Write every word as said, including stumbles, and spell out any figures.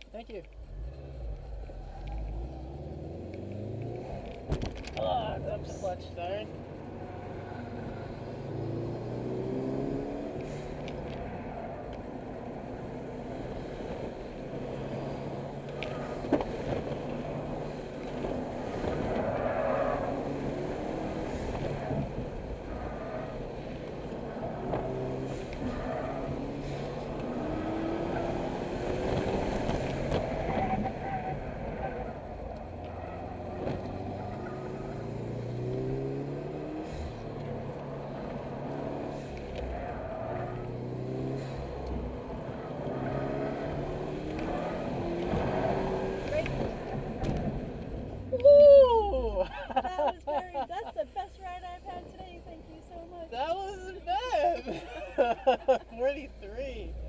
Thank you. Oh, that's clutch, darn. Woo! That was very, that's the best ride I've had today. Thank you so much. That wasn't bad. forty-three.